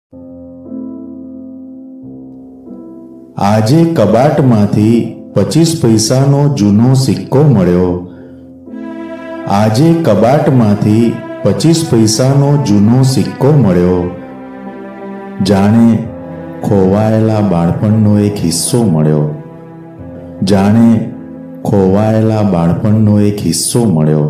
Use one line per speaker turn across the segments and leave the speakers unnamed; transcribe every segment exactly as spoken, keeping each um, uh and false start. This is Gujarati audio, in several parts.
આજે કબાટમાંથી પચીસ પૈસાનો જૂનો સિક્કો મળ્યો. આજે કબાટમાંથી પચીસ પૈસાનો જૂનો સિક્કો મળ્યો. જાણે ખોવાયેલા બાળપણનો એક હિસ્સો મળ્યો. જાણે ખોવાયેલા બાળપણનો એક હિસ્સો મળ્યો.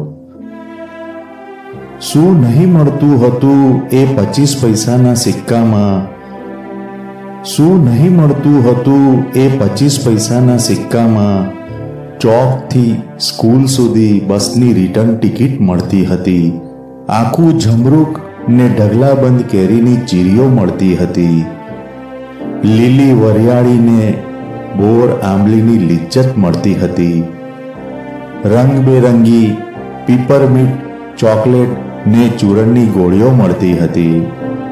શું નહીં મળતું હતું એ પચીસ પૈસાના સિક્કામાં? શું નહીં મળતું હતું એ પચીસ પૈસાના સિક્કામાં? ચોકથી સ્કૂલ સુધી બસની રિટર્ન ટિકિટ મળતી હતી. આખું જમરૂક ને ઢગલાબંધ કેરીની ચીરીઓ મળતી હતી. લીલી વરિયાળીને બોર આંબલીની લિજ્જત મળતી હતી. રંગબેરંગી પીપરમીન્ટ ચોકલેટ ને ચૂરણની ગોળીઓ મળતી હતી.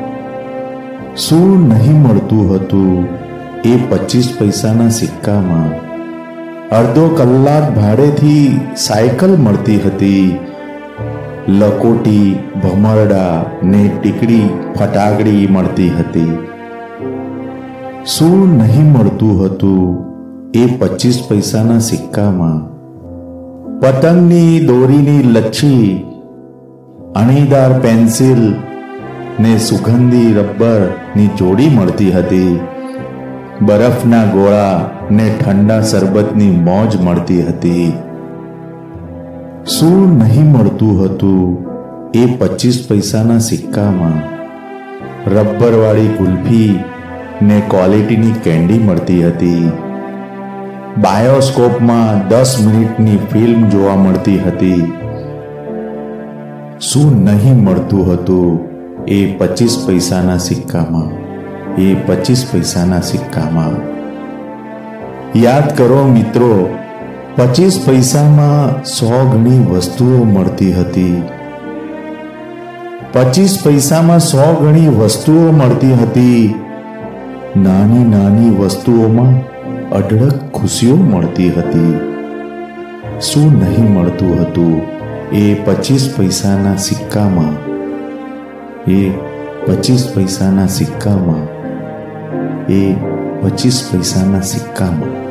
શું નહીં મળતું હતું એ પચીસ પૈસાના સિક્કામાં? અડધો કલાક ભાડેથી સાયકલ મળતી હતી. લકોટી ભમરડા ને ટીકડી ફટાકડી મળતી હતી. શું નહીં મળતું હતું એ પચીસ પૈસાના સિક્કામાં? પતંગની દોરીની લચ્છી, અણીદાર પેન્સિલ ને સુગંધી રબ્બરની જોડી મળતી હતી. બરફના ગોળા ને ઠંડા શરબતની મોજ મળતી હતી. શું નહીં મળતું હતું એ પચીસ પૈસાના સિક્કામાં? રબ્બરવાળી કુલ્ફી ને ક્વોલિટીની કેન્ડી મળતી હતી. બાયોસ્કોપમાં દસ મિનિટની ફિલ્મ જોવા મળતી હતી. શું નહીં મળતું હતું એ પચીસ પૈસાના સિક્કામાં? એ પચીસ પૈસાના સિક્કામાં. યાદ કરો મિત્રો, પચીસ પૈસામાં સો ગણી વસ્તુઓ મળતી હતી. પચીસ પૈસામાં સો ગણી વસ્તુઓ મળતી હતી. નાની નાની વસ્તુઓમાં અઢળક ખુશીઓ મળતી હતી. શું નહીં મળતું હતું એ પચીસ પૈસાના સિક્કામાં? એ પચીસ પૈસાના સિક્કામાં. એ પચીસ પૈસાના સિક્કામાં.